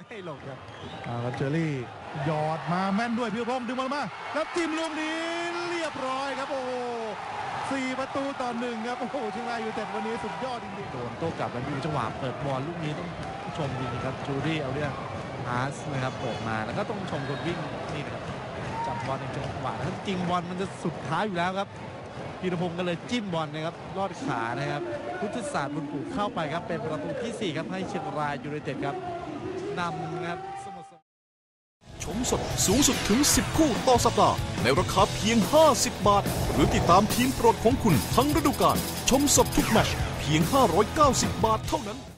ให้ลงครับเจอรี่หยอดมาแม่นด้วยพิวพงษ์ดึงมาแล้วจิ้มลูกนี้เรียบร้อยครับโอ้4-1ครับโอ้โหเชียงรายยูไนเต็ดวันนี้สุดยอดจริงๆโดนโต้กลับแล้วดูจังหวะเปิดบอลลูกนี้ต้องชมจริงๆครับจูดี้เอาเรื่องอาร์สนะครับเปิดมาแล้วก็ต้องชมคนวิ่งนี่นะครับจับบอลในจังหวะถ้าจริงบอลมันจะสุดท้ายอยู่แล้วครับพีรพงศ์ก็เลยจิ้มบอลนะครับลอดขานะครับพุทธศาสตร์บุญปลูกเข้าไปครับเป็นประตูที่4ครับให้เชียงรายยูไนเต็ดครับนำครับชมสดสูงสุดถึง10คู่ต่อสัปดาห์ในราคาเพียง50 บาทหรือติดตามทีมโปรดของคุณทั้งฤดูกาลชมสดทุกแมตช์เพียง590 บาทเท่านั้น